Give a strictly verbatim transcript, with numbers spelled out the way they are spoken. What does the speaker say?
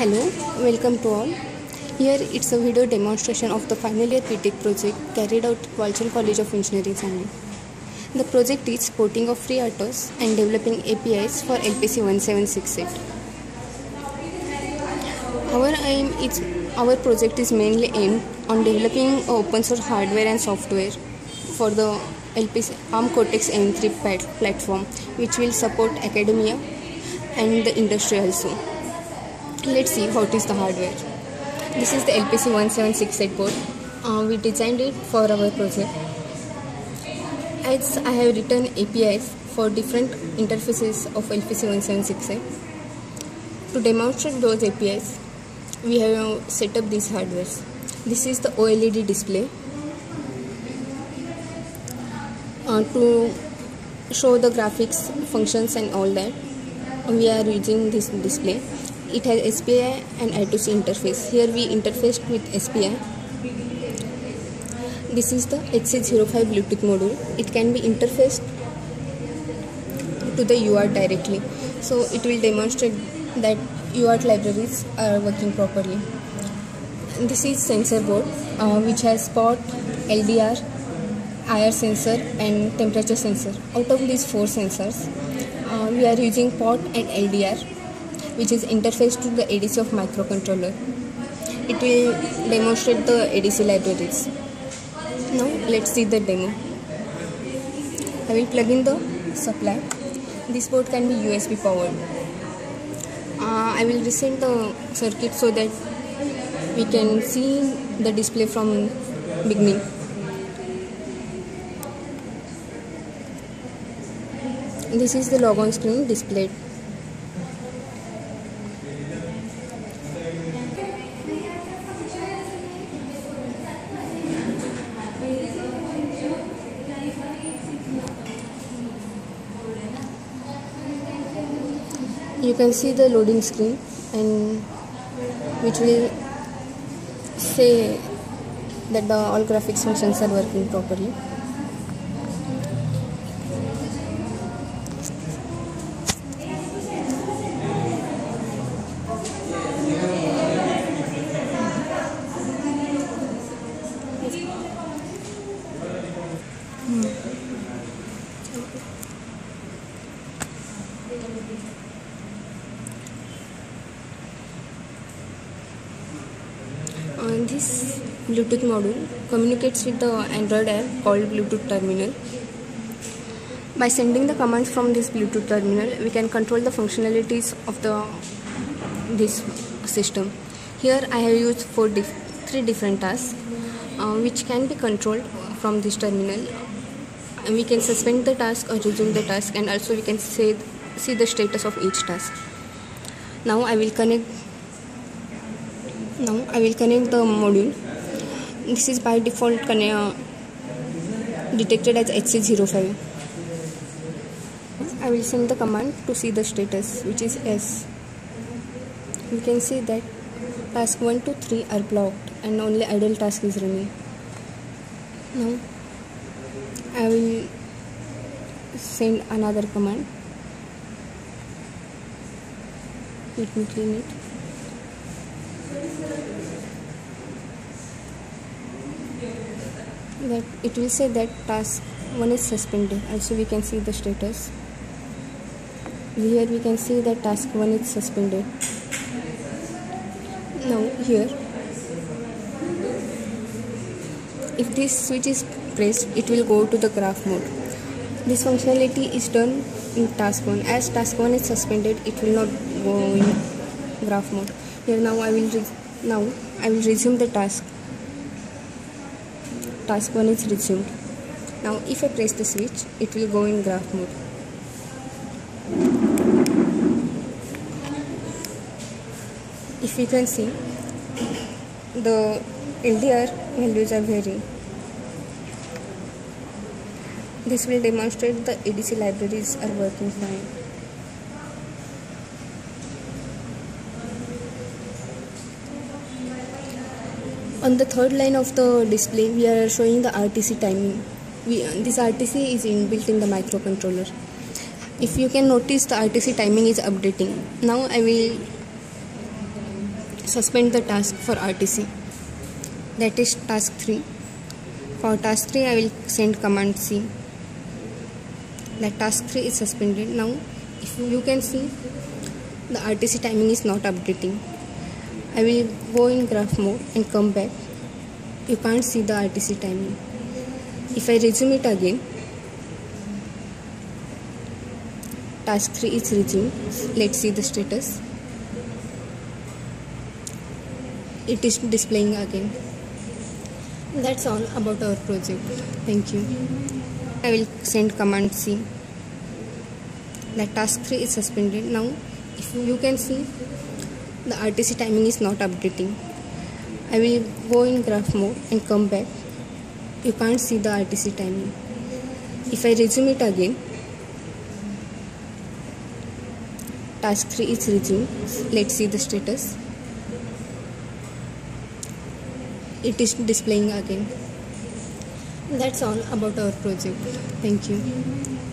Hello, welcome to all. Here it's a video demonstration of the final year P Tech project carried out at Walchand College of Engineering, Sangli. The project is porting of FreeRTOS and developing A P Is for L P C seventeen sixty-eight. Our aim is our project is mainly aimed on developing open source hardware and software for the L P C ARM Cortex M three platform, which will support academia and the industry also. Let's see what is the hardware. This is the L P C seventeen sixty-eight board. Uh, we designed it for our project. As I have written A P Is for different interfaces of L P C seventeen sixty-eight. To demonstrate those A P Is, we have set up these hardwares. This is the OLED display. Uh, to show the graphics, functions and all that, we are using this display. It has S P I and I two C interface. Here we interfaced with S P I. This is the H C zero five Bluetooth module. It can be interfaced to the U A R T directly. So it will demonstrate that U A R T libraries are working properly. This is sensor board uh, which has port, L D R, I R sensor and temperature sensor. Out of these four sensors, uh, we are using port and L D R, which is interfaced to the A D C of microcontroller. It will demonstrate the A D C libraries. Now let's see the demo. I will plug in the supply. This board can be U S B powered. Uh, I will reset the circuit so that we can see the display from beginning. This is the logon screen displayed. You can see the loading screen, and which will say that the all graphics functions are working properly. Hmm. Uh, this Bluetooth module communicates with the Android app called Bluetooth Terminal. By sending the commands from this Bluetooth terminal, we can control the functionalities of the this system. Here I have used four dif three different tasks uh, which can be controlled from this terminal. And we can suspend the task or resume the task, and also we can say, see the status of each task. Now I will connect Now I will connect the module. This is by default uh, detected as H C zero five. I will send the command to see the status, which is S. We can see that task one to three are blocked and only idle task is running. Now I will send another command. Let me clean it. That it will say that task one is suspended. Also we can see the status. Here we can see that task one is suspended. Now here, if this switch is pressed, it will go to the graph mode. This functionality is done in task one. As task one is suspended, it will not go in graph mode. Here now I will now I will resume the task. Task one is resumed. Now if I press the switch, it will go in graph mode. If you can see, the L D R values are varying. This will demonstrate the A D C libraries are working fine. On the third line of the display, we are showing the R T C timing. We, this R T C is inbuilt in the microcontroller. If you can notice, the R T C timing is updating. Now I will suspend the task for R T C. That is task three. For task three, I will send command C. That task three is suspended. Now, if you can see, the R T C timing is not updating. I will go in graph mode and come back. You can't see the R T C timing. If I resume it again, task three is resumed. Let's see the status. It is displaying again. That's all about our project. Thank you. I will send command C. That task three is suspended. Now, if you can see, the R T C timing is not updating. I will go in graph mode and come back. You can't see the R T C timing. If I resume it again, task three is resumed. Let's see the status. It is displaying again. That's all about our project. Thank you.